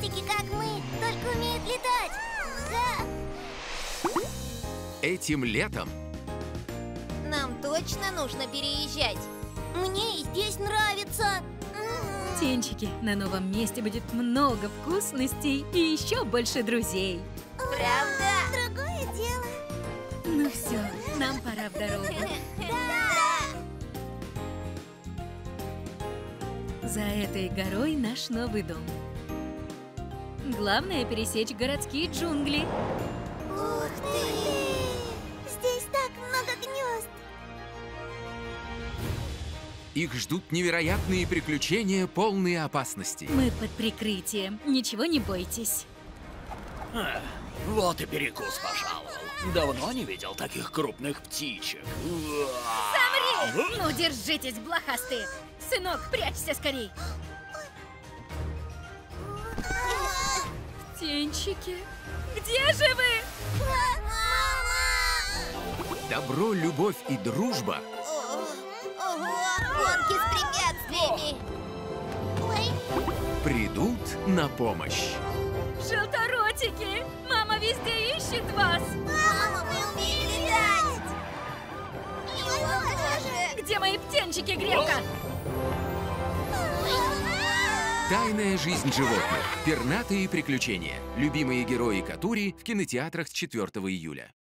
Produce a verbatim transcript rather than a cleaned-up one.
пушистики, как мы, только умеют летать. Да. Этим летом Нам точно нужно переезжать. Мне и здесь нравится. Птенчики, на новом месте будет много вкусностей и еще больше друзей. Правда? Другое дело. Ну все, нам пора в дорогу. Да. За этой горой наш новый дом. Главное пересечь городские джунгли. Ух ты! Здесь так много гнезд. их ждут невероятные приключения, полные опасностей. Мы под прикрытием. Ничего не бойтесь. А, вот и перекус пожаловал. Давно не видел таких крупных птичек. Замри! Ну, держитесь, блохастые! Сынок, прячься скорей! Птенчики, где же вы? Мама! Добро, любовь и дружба Ого! Гонки с препятствиями! Ой! придут на помощь. Желторотики! Мама везде ищет вас! Мама, мы умеем летать! И он тоже! Где мои птенчики, Грелка? Тайная жизнь животных. Пернатые приключения. Любимые герои Катури в кинотеатрах с четвёртого июля.